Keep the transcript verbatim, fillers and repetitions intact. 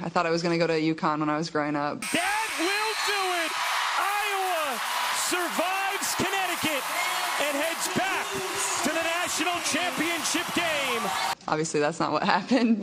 I thought I was going to go to UConn when I was growing up. That will do it! Iowa survives Connecticut and heads back to the national championship game. Obviously, that's not what happened.